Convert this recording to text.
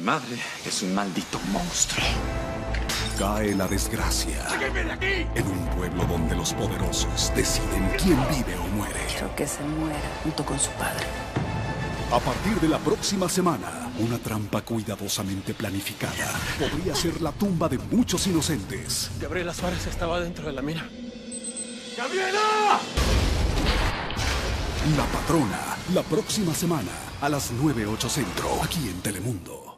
madre es un maldito monstruo. Cae la desgracia en un pueblo donde los poderosos deciden quién vive o muere. Quiero que se muera junto con su padre. A partir de la próxima semana, una trampa cuidadosamente planificada podría ser la tumba de muchos inocentes. Gabriela Suárez estaba dentro de la mina. ¡Gabriela! La Patrona, la próxima semana, a las 9:08 Centro, aquí en Telemundo.